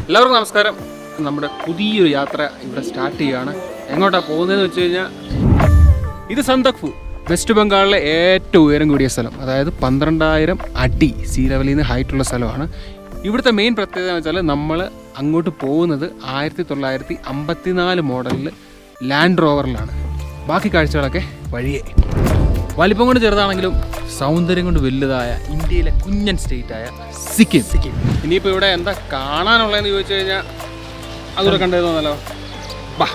എല്ലാവർക്കും നമസ്കാരം. നമ്മുടെ പുതിയൊരു യാത്ര ഇവിടെ സ്റ്റാർട്ട് ചെയ്യുകയാണ്. എങ്ങോട്ടാണ് പോകുന്നതെന്ന് വെച്ച് കഴിഞ്ഞാൽ ഇത് സന്ദക്ഫു, വെസ്റ്റ് ബംഗാളിലെ ഏറ്റവും ഉയരം കൂടിയ സ്ഥലം. അതായത് 12,000 അടി സീ ലെവലിൽ നിന്ന് ഹൈറ്റുള്ള സ്ഥലമാണ്. ഇവിടുത്തെ മെയിൻ പ്രത്യേകത എന്ന് വെച്ചാൽ നമ്മൾ അങ്ങോട്ട് പോകുന്നത് 1954 മോഡലിൽ ലാൻഡ് റോവറിലാണ്. ബാക്കി കാഴ്ചകളൊക്കെ വഴിയേ. വലിപ്പം കൊണ്ട് ചെറുതാണെങ്കിലും സൗന്ദര്യം കൊണ്ട് വലുതായ ഇന്ത്യയിലെ കുഞ്ഞൻ സ്റ്റേറ്റായ സിക്കിം. ഇനിയിപ്പോൾ ഇവിടെ എന്താ കാണാനുള്ളതെന്ന് ചോദിച്ചു കഴിഞ്ഞാൽ അതുകൂടെ കണ്ടു തോന്നല്ലോ. ബാ.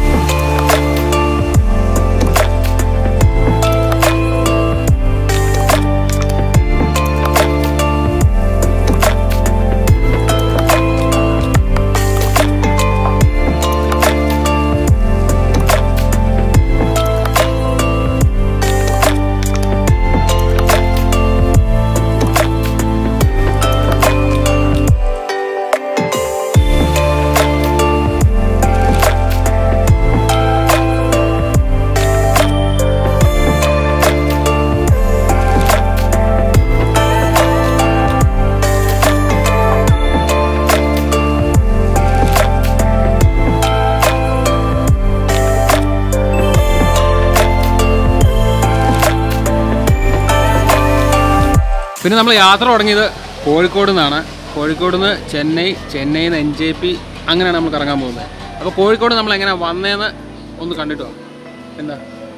പിന്നെ നമ്മൾ യാത്ര തുടങ്ങിയത് കോഴിക്കോട് നിന്നാണ്. കോഴിക്കോട് നിന്ന് ചെന്നൈയിൽ നിന്ന് NJP, അങ്ങനെയാണ് നമ്മൾ കറങ്ങാൻ പോകുന്നത്. അപ്പോൾ കോഴിക്കോട് നമ്മൾ എങ്ങനെ വന്നതെന്ന് ഒന്ന് കണ്ടിട്ട് പോകാം. എന്താ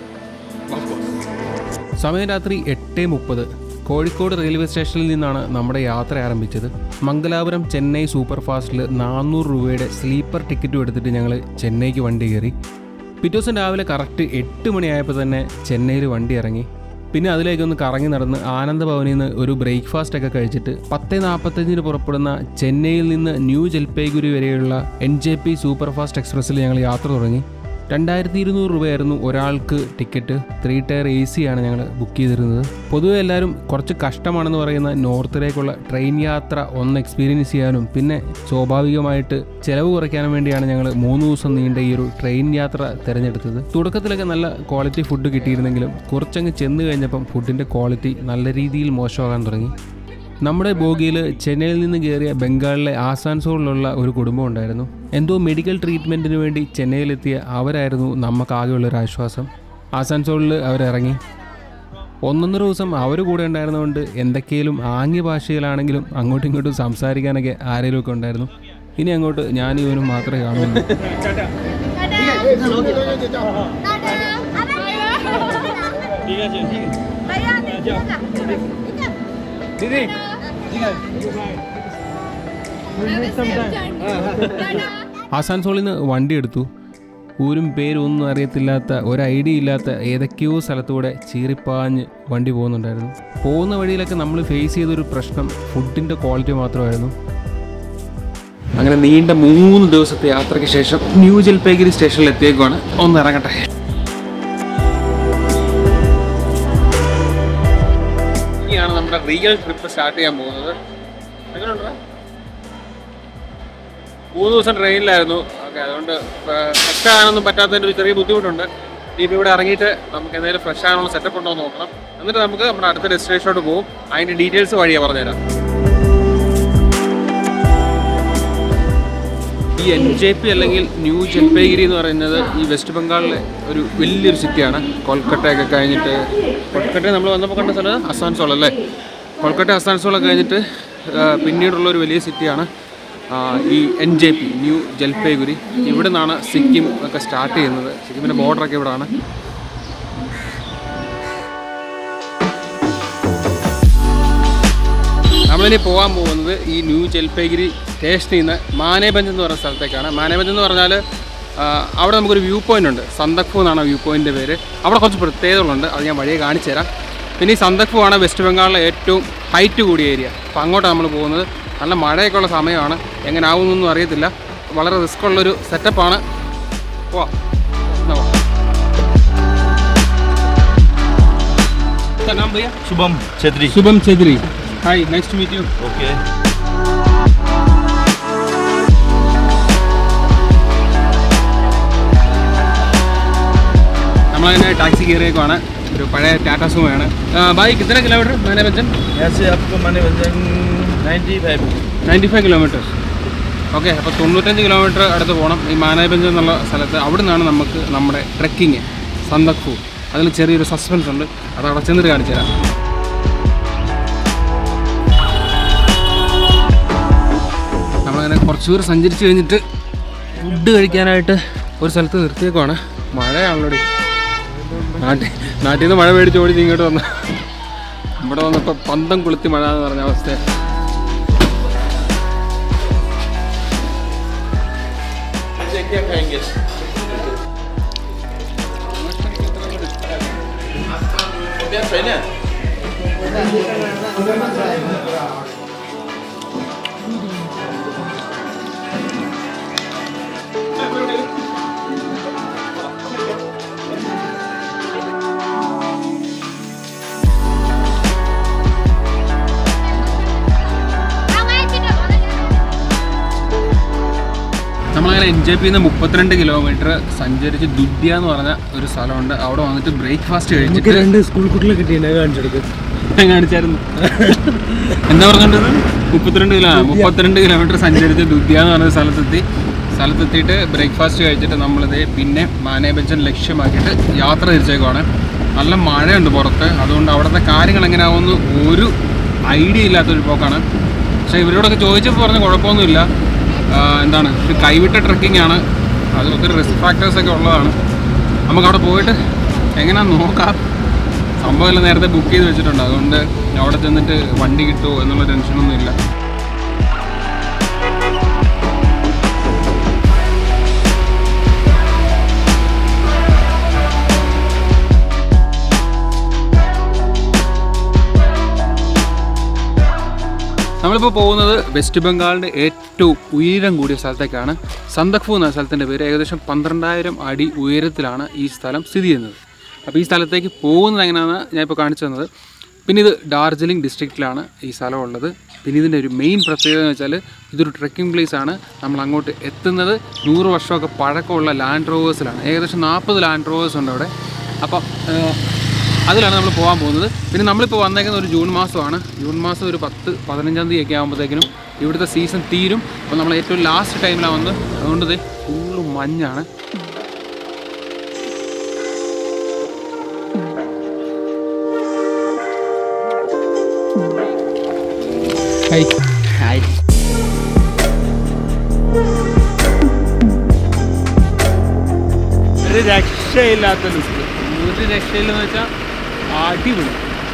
സമയം രാത്രി 8:30. കോഴിക്കോട് റെയിൽവേ സ്റ്റേഷനിൽ നിന്നാണ് നമ്മുടെ യാത്ര ആരംഭിച്ചത്. മംഗലാപുരം ചെന്നൈ സൂപ്പർ ഫാസ്റ്റിൽ 400 രൂപയുടെ സ്ലീപ്പർ ടിക്കറ്റും എടുത്തിട്ട് ഞങ്ങൾ ചെന്നൈക്ക് വണ്ടി കയറി. പിറ്റേ ദിവസം രാവിലെ കറക്റ്റ് 8 മണിയായപ്പോൾ തന്നെ ചെന്നൈയിൽ വണ്ടി ഇറങ്ങി. പിന്നെ അതിലേക്കൊന്ന് കറങ്ങി നടന്ന് ആനന്ദഭവനിൽ നിന്ന് ഒരു ബ്രേക്ക്ഫാസ്റ്റ് ഒക്കെ കഴിച്ചിട്ട് 10:45 പുറപ്പെടുന്ന ചെന്നൈയിൽ നിന്ന് ന്യൂ ജൽപൈഗുരി വരെയുള്ള NJP സൂപ്പർ ഫാസ്റ്റ് എക്സ്പ്രസ്സിൽ ഞങ്ങൾ യാത്ര തുടങ്ങി. 2200 രൂപയായിരുന്നു ഒരാൾക്ക് ടിക്കറ്റ്. 3 ടയർ AC ആണ് ഞങ്ങൾ ബുക്ക് ചെയ്തിരുന്നത്. പൊതുവെ എല്ലാവരും കുറച്ച് കഷ്ടമാണെന്ന് പറയുന്ന നോർത്തിലേക്കുള്ള ട്രെയിൻ യാത്ര ഒന്ന് എക്സ്പീരിയൻസ് ചെയ്യാനും പിന്നെ സ്വാഭാവികമായിട്ട് ചിലവ് കുറയ്ക്കാനും വേണ്ടിയാണ് ഞങ്ങൾ 3 ദിവസം നീണ്ട ഈ ഒരു ട്രെയിൻ യാത്ര തിരഞ്ഞെടുത്തത്. തുടക്കത്തിലൊക്കെ നല്ല ക്വാളിറ്റി ഫുഡ് കിട്ടിയിരുന്നെങ്കിലും കുറച്ചങ്ങ് ചെന്ന് കഴിഞ്ഞപ്പം ഫുഡിൻ്റെ ക്വാളിറ്റി നല്ല രീതിയിൽ മോശമാകാൻ തുടങ്ങി. നമ്മുടെ ബോഗിയിൽ ചെന്നൈയിൽ നിന്ന് കയറിയ ബംഗാളിലെ ആസാൻസോളിലുള്ള ഒരു കുടുംബം ഉണ്ടായിരുന്നു. എന്തോ മെഡിക്കൽ ട്രീറ്റ്മെൻറ്റിന് വേണ്ടി ചെന്നൈയിലെത്തിയ അവരായിരുന്നു നമുക്കാകെയുള്ളൊരു ആശ്വാസം. ആസാൻസോളിൽ അവരിറങ്ങി 1.5 ദിവസം അവർ കൂടെ ഉണ്ടായിരുന്നതുകൊണ്ട് എന്തൊക്കെയും ആംഗ്യ ഭാഷയിലാണെങ്കിലും അങ്ങോട്ടും ഇങ്ങോട്ടും സംസാരിക്കാനൊക്കെ ആരെങ്കിലുമൊക്കെ ഉണ്ടായിരുന്നു. ഇനി അങ്ങോട്ട് ഞാനും ഇവനും മാത്രമേ കാണുള്ളൂ. ആസാൻസോളിൽ നിന്ന് വണ്ടി എടുത്തു. ഊരും പേരും ഒന്നും അറിയത്തില്ലാത്ത, ഒരു ഐഡിയ ഇല്ലാത്ത ഏതൊക്കെയോ സ്ഥലത്തൂടെ ചീറിപ്പാഞ്ഞ് വണ്ടി പോകുന്നുണ്ടായിരുന്നു. പോകുന്ന വഴിയിലൊക്കെ നമ്മൾ ഫേസ് ചെയ്തൊരു പ്രശ്നം ഫുഡിൻ്റെ ക്വാളിറ്റി മാത്രമായിരുന്നു. അങ്ങനെ നീണ്ട 3 ദിവസത്തെ യാത്രയ്ക്ക് ശേഷം ന്യൂ ജൽപൈഗുരി സ്റ്റേഷനിൽ എത്തിയേക്കുവാണ്. ഒന്ന് ഇറങ്ങട്ടെ. ഇനിയാണ് നമ്മുടെ റിയൽ ട്രിപ്പ് സ്റ്റാർട്ട് ചെയ്യാൻ പോകുന്നത്. എങ്ങനെയുണ്ടോ? 3 ദിവസം ട്രെയിനിലായിരുന്നു. ഓക്കെ, അതുകൊണ്ട് ഫ്രഷ് ആകാനൊന്നും പറ്റാത്തതിൻ്റെ ഒരു ചെറിയ ബുദ്ധിമുട്ടുണ്ട്. ഇപ്പോൾ ഇവിടെ ഇറങ്ങിയിട്ട് നമുക്ക് എന്തെങ്കിലും ഫ്രഷ് ആകാനുള്ള സെറ്റപ്പ് ഉണ്ടോ എന്ന് നോക്കണം. എന്നിട്ട് നമുക്ക് നമ്മുടെ അടുത്ത ഡെസ്റ്റിനേഷനോട്ട് പോകും. അതിൻ്റെ ഡീറ്റെയിൽസ് വഴിയാണ് പറഞ്ഞുതരാം. ഈ NJP അല്ലെങ്കിൽ ന്യൂ ജൽപൈഗുരി എന്ന് പറയുന്നത് ഈ വെസ്റ്റ് ബംഗാളിലെ ഒരു വലിയൊരു സിറ്റിയാണ്. കൊൽക്കട്ടയൊക്കെ കഴിഞ്ഞിട്ട്, കൊൽക്കട്ടയിൽ നമ്മൾ വന്നപ്പോൾ കണ്ട സ്ഥലം അസാൻസോൾ അല്ലേ. കൊൽക്കട്ട അസാൻസോളൊക്കെ കഴിഞ്ഞിട്ട് പിന്നീടുള്ളൊരു വലിയ സിറ്റിയാണ് ഈ NJP ന്യൂ ജൽപൈഗുരി. ഇവിടെ നിന്നാണ് സിക്കിം ഒക്കെ സ്റ്റാർട്ട് ചെയ്യുന്നത്. സിക്കിമിൻ്റെ ബോർഡറൊക്കെ ഇവിടെയാണ്. നമ്മളിനി പോകാൻ പോകുന്നത് ഈ ന്യൂ ജൽപൈഗുരി സ്റ്റേഷനിൽ നിന്ന് മാനേബഞ്ച് എന്ന് പറയുന്ന സ്ഥലത്തേക്കാണ്. മാനേബഞ്ച് എന്ന് പറഞ്ഞാൽ അവിടെ നമുക്കൊരു വ്യൂ പോയിൻ്റ് ഉണ്ട്. സന്ദക്ഫു എന്നാണ് വ്യൂ പോയിൻ്റിൻ്റെ പേര്. അവിടെ കുറച്ച് പ്രത്യേകതകളുണ്ട്, അത് ഞാൻ വഴിയെ കാണിച്ചു തരാം. പിന്നെ ഈ സന്ദക്ഫു ആണ് വെസ്റ്റ് ബംഗാളിലെ ഏറ്റവും ഹൈറ്റ് കൂടിയ ഏരിയ. അപ്പോൾ അങ്ങോട്ടാണ് നമ്മൾ പോകുന്നത്. നല്ല മഴയൊക്കെ ഉള്ള സമയമാണ്. എങ്ങനെ ആവുമെന്നൊന്നും അറിയത്തില്ല. വളരെ റിസ്ക് ഉള്ളൊരു സെറ്റപ്പാണ്. Shubham Chhetri. Hi, nice to meet you. Okay. നമ്മളതിനെ ടാക്സി കയറിയേക്കുവാണ്. ഒരു പഴയ ടാറ്റ സുമോയാണ്. भाई कितने किलोमीटर मानेभंजन? यहाँ से आपको मानेभंजन 95 किलोमीटर. ഓക്കെ, അപ്പോൾ 95 കിലോമീറ്റർ അടുത്ത് പോകണം ഈ മാനായ്ബഞ്ച് എന്നുള്ള സ്ഥലത്ത്. അവിടെ നിന്നാണ് നമുക്ക് നമ്മുടെ ട്രെക്കിങ് സന്ദക്ഫു. അതിൽ ചെറിയൊരു സസ്പെൻസ് ഉണ്ട്, അത് അവിടെ ചെന്നിട്ട് കാണിച്ചു തരാം. നമ്മളങ്ങനെ കുറച്ച് ദൂരം സഞ്ചരിച്ച് കഴിഞ്ഞിട്ട് ഫുഡ് കഴിക്കാനായിട്ട് ഒരു സ്ഥലത്ത് നിർത്തിയേക്കുവാണ്. മഴയാണല്ലോ, നാട്ടിൽ നിന്ന് മഴ മേടിച്ച് ഓടി ഇങ്ങോട്ട് വന്ന ഇവിടെ വന്നപ്പോൾ പന്തം കൊളുത്തി മഴ എന്ന് പറഞ്ഞ അവസ്ഥ. നമ്മളങ്ങനെ NJP 32 കിലോമീറ്റർ സഞ്ചരിച്ച് ദുദ്യ എന്ന് പറഞ്ഞ ഒരു സ്ഥലമുണ്ട്. അവിടെ വന്നിട്ട് ബ്രേക്ക്ഫാസ്റ്റ് കഴിച്ചിട്ട് 2 സ്കൂൾ കുട്ടികളെ കിട്ടിയ കാണിച്ചായിരുന്നു. എന്താ പറഞ്ഞിട്ടത്? 32 കിലോമീറ്റർ സഞ്ചരിച്ച് ദുദ്യ എന്ന് പറഞ്ഞ സ്ഥലത്തെത്തിയിട്ട് ബ്രേക്ക്ഫാസ്റ്റ് കഴിച്ചിട്ട് നമ്മളിത് പിന്നെ മാനേബഞ്ചൻ ലക്ഷ്യമാക്കിയിട്ട് യാത്ര തിരിച്ചേക്കുവാണ്. നല്ല മഴയുണ്ട് പുറത്ത്, അതുകൊണ്ട് അവിടുത്തെ കാര്യങ്ങൾ എങ്ങനെയാവുമെന്ന് ഒരു ഐഡിയ ഇല്ലാത്തൊരു പോക്കാണ്. പക്ഷേ ഇവരോടൊക്കെ ചോദിച്ചപ്പോൾ പറഞ്ഞ കുഴപ്പമൊന്നുമില്ല. എന്താണ്, ഒരു കൈവിട്ട ട്രക്കിംഗ് ആണ്, അത് ഒത്തിരി റിസ്ക് ഫാക്ടേഴ്സൊക്കെ ഉള്ളതാണ്. നമുക്കവിടെ പോയിട്ട് എങ്ങനെയാണെന്ന് നോക്കാം. സംഭവമെല്ലാം നേരത്തെ ബുക്ക് ചെയ്ത് വെച്ചിട്ടുണ്ട്, അതുകൊണ്ട് അവിടെ ചെന്നിട്ട് വണ്ടി കിട്ടുമോ എന്നുള്ള ടെൻഷനൊന്നും ഇല്ല. നമ്മളിപ്പോൾ പോകുന്നത് വെസ്റ്റ് ബംഗാളിൻ്റെ ഏറ്റവും ഉയരം കൂടിയ സ്ഥലത്തേക്കാണ്. സന്ദക്ഫു എന്ന സ്ഥലത്തിൻ്റെ പേര്. ഏകദേശം 12,000 അടി ഉയരത്തിലാണ് ഈ സ്ഥലം സ്ഥിതി ചെയ്യുന്നത്. അപ്പോൾ ഈ സ്ഥലത്തേക്ക് പോകുന്നത് എങ്ങനെയാണെന്ന് ഞാനിപ്പോൾ കാണിച്ചു തന്നത്. പിന്നെ ഇത് ഡാർജിലിംഗ് ഡിസ്ട്രിക്റ്റിലാണ് ഈ സ്ഥലമുള്ളത്. പിന്നെ ഇതിൻ്റെ ഒരു മെയിൻ പ്രത്യേകത എന്ന് വെച്ചാൽ ഇതൊരു ട്രെക്കിംഗ് പ്ലേസ് ആണ്. നമ്മൾ അങ്ങോട്ട് എത്തുന്നത് 100 വർഷമൊക്കെ പഴക്കമുള്ള ലാൻഡ് റോവേഴ്സിലാണ്. ഏകദേശം 40 ലാൻഡ് റോവേഴ്സ് ഉണ്ട് അവിടെ. അപ്പം അതിലാണ് നമ്മൾ പോകാൻ പോകുന്നത്. പിന്നെ നമ്മളിപ്പോൾ വന്നേക്കുന്നത് ഒരു ജൂൺ മാസമാണ്. ജൂൺ മാസം ഒരു 10-15 തീയതിയൊക്കെ ആകുമ്പോഴത്തേക്കിനും ഇവിടുത്തെ സീസൺ തീരും. അപ്പോൾ നമ്മൾ ഏറ്റവും ലാസ്റ്റ് ടൈമിലാണ് വന്നത്, അതുകൊണ്ട് ഇത് ഫുള്ള് മഞ്ഞാണ്. ഒരു രക്ഷയില്ലാത്ത ലുക്ക്, ഒരു രക്ഷയില്ലെന്ന് വെച്ചാൽ അടിപൊളി.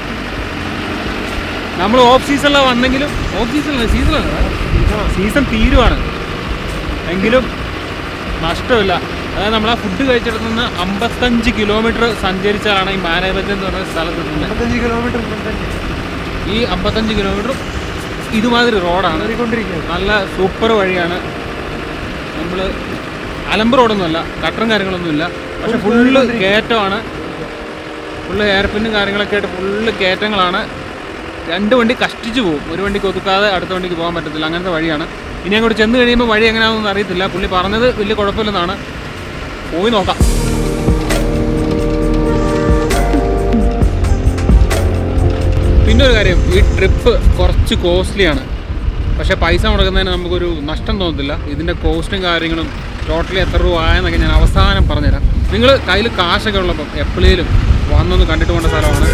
നമ്മൾ ഓഫ് സീസണിലാണ് വന്നെങ്കിലും, സീസൺ തീരുവാണ് എങ്കിലും നഷ്ടമില്ല. അതായത് നമ്മൾ ആ ഫുഡ് കഴിച്ചിടത്തു നിന്ന് 55 കിലോമീറ്റർ സഞ്ചരിച്ചാലാണ് ഈ മാനേബഞ്ച് എന്ന് പറഞ്ഞ സ്ഥലത്തെത്തുന്നത്. 55 കിലോമീറ്റർ. ഈ 55 കിലോമീറ്റർ ഇതുമാതിരി റോഡാണ്, നല്ല സൂപ്പർ വഴിയാണ്. നമ്മൾ അലമ്പ് റോഡൊന്നുമല്ല, കട്ടറും കാര്യങ്ങളൊന്നുമില്ല, പക്ഷെ ഫുള്ള് കയറ്റമാണ്. ഫുള്ള് എയർപിന്നും കാര്യങ്ങളൊക്കെ ആയിട്ട് ഫുള്ള് കയറ്റങ്ങളാണ്. 2 വണ്ടി കഷ്ടിച്ച് പോകും, ഒരു വണ്ടിക്ക് ഒതുക്കാതെ അടുത്ത വണ്ടിക്ക് പോകാൻ പറ്റത്തില്ല, അങ്ങനത്തെ വഴിയാണ്. ഇനി അങ്ങോട്ട് ചെന്ന് കഴിയുമ്പോൾ വഴി എങ്ങനെയാണെന്നൊന്നും അറിയത്തില്ല. പുള്ളി പറഞ്ഞത് വലിയ കുഴപ്പമില്ലെന്നാണ്. പോയി നോക്കാം. പിന്നെ ഒരു കാര്യം, ഈ ട്രിപ്പ് കുറച്ച് കോസ്റ്റ്ലിയാണ്. പക്ഷേ പൈസ മുടക്കുന്നതിന് നമുക്കൊരു നഷ്ടം തോന്നത്തില്ല. ഇതിൻ്റെ കോസ്റ്റും കാര്യങ്ങളും ടോട്ടലി എത്ര രൂപ ആയെന്നൊക്കെ ഞാൻ അവസാനം പറഞ്ഞുതരാം. നിങ്ങൾ കയ്യിൽ കാശൊക്കെ ഉള്ളപ്പം എപ്പോഴേലും വന്നൊന്ന് കണ്ടിട്ട് പോകേണ്ട സ്ഥലമാണ്.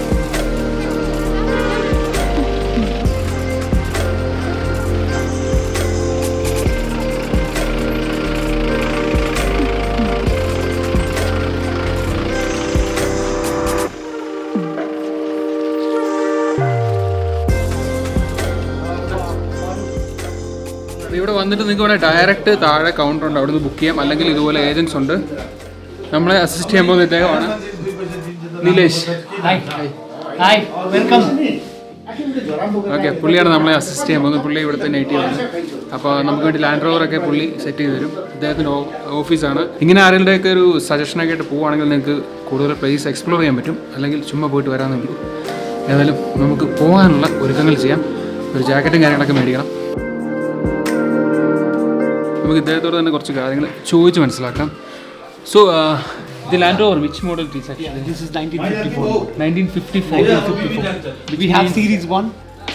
ഇവിടെ വന്നിട്ട് നിങ്ങൾക്ക് വേണേൽ ഡയറക്റ്റ് താഴെ കൗണ്ടർ ഉണ്ട്, അവിടെ നിന്ന് ബുക്ക് ചെയ്യാം. അല്ലെങ്കിൽ ഇതുപോലെ ഏജൻസ് ഉണ്ട്, നമ്മളെ അസിസ്റ്റ് ചെയ്യാൻ പോകുന്ന ഇദ്ദേഹമാണ് നിലേഷ്. ഓക്കെ, പുള്ളിയാണ് നമ്മളെ അസിസ്റ്റ് ചെയ്യാൻ പോകുന്നത്. പുള്ളി ഇവിടുത്തെ നേറ്റീവാണ്. അപ്പോൾ നമുക്ക് വേണ്ടി ലാൻഡ് റോവറൊക്കെ പുള്ളി സെറ്റ് ചെയ്ത് തരും. ഇദ്ദേഹത്തിൻ്റെ ഓഫീസാണ്. ഇങ്ങനെ ആരെങ്കിലുടെയൊക്കെ ഒരു സജഷനൊക്കെ ആയിട്ട് പോവുകയാണെങ്കിൽ നിങ്ങൾക്ക് കൂടുതൽ പ്ലേസ് എക്സ്പ്ലോർ ചെയ്യാൻ പറ്റും. അല്ലെങ്കിൽ ചുമ്മാ പോയിട്ട് വരാമെന്നേ ഉള്ളൂ. ഏതായാലും നമുക്ക് പോകാനുള്ള ഒരുക്കങ്ങൾ ചെയ്യാം. ഒരു ജാക്കറ്റും കാര്യങ്ങളൊക്കെ മേടിക്കണം. നമുക്ക് ഇദ്ദേഹത്തോട് തന്നെ കുറച്ച് കാര്യങ്ങൾ ചോദിച്ച് മനസ്സിലാക്കാം. So the Land Rover, which model is actually? This is 1954. 1954. We have Series 1,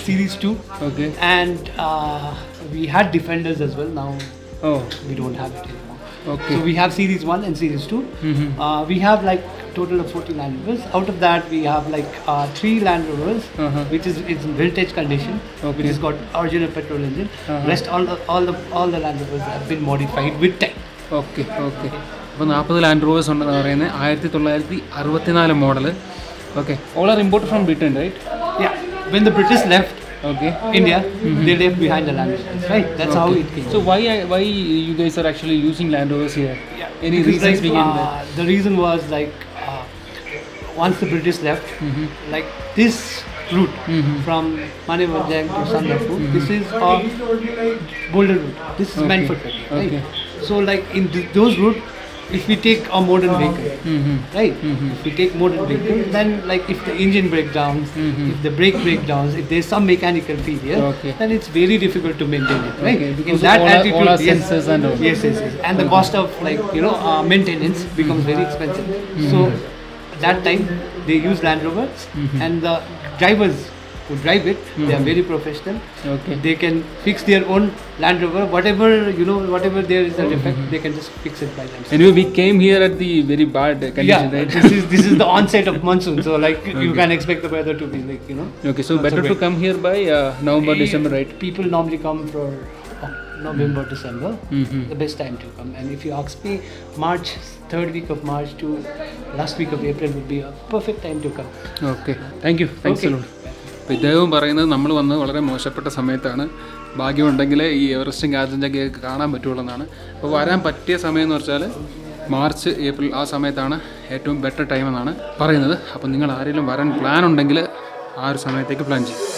Series 2. Okay. And we had Defenders as well. Now Oh. we don't have it anymore. Okay. So we have Series 1 and Series 2. We have like total of 40 Land Rovers. Out of that, we have like 3 Land Rovers, which is it's in vintage condition, which has got original petrol engine. Rest all the Land Rovers have been modified with time. Okay okay. അപ്പോൾ 40 land rovers ഉണ്ടെന്ന് പറയുന്നത് 1964 model. Okay. All are imported from Britain, right? Yeah. When the British left India, they left behind the Land Rovers, right? That's how it came. So why you guys are actually using Land Rovers here? Yeah. Any Because, reasons like, behind that? the reason was like once the British left, like this route from Manevajang to Sandafu, this is a boulder route. This is meant for trekking, right? So like in those routes, if we take a modern vehicle, right? If we take modern vehicle, then like if the engine breakdowns, if the brake breakdowns, if there's some mechanical failure, then it's very difficult to maintain it, right? Because in that all attitude, our sensors and all. yes. And the cost of like maintenance becomes very expensive. So that time they use Land Rovers, and the drivers who drive it, they are very professional. Okay. They can fix their own Land Rover, whatever there is a defect, they can just fix it by themselves. Anyway, we came here at the very bad condition, right? This is the onset of monsoon, so like you can expect the weather to be like Okay, so better to come here by November, December, right? People normally come for November, December, the best time to come. And if you ask me, March, third week of March to last week of April would be a perfect time to come. Okay, thank you. Thanks a lot. അപ്പോൾ ഇദ്ദേഹവും പറയുന്നത് നമ്മൾ വന്നത് വളരെ മോശപ്പെട്ട സമയത്താണ്, ഭാഗ്യമുണ്ടെങ്കിൽ ഈ എവറസ്റ്റും കാഞ്ചൻജംഗയൊക്കെ കാണാൻ പറ്റുള്ളൂ എന്നാണ്. അപ്പോൾ വരാൻ പറ്റിയ സമയം എന്ന് വെച്ചാൽ മാർച്ച്, ഏപ്രിൽ ആ സമയത്താണ് ഏറ്റവും ബെറ്റർ ടൈം എന്നാണ് പറയുന്നത്. അപ്പോൾ നിങ്ങൾ ആരെങ്കിലും വരാൻ പ്ലാൻ ഉണ്ടെങ്കിൽ ആ ഒരു സമയത്തേക്ക് പ്ലാൻ ചെയ്യും.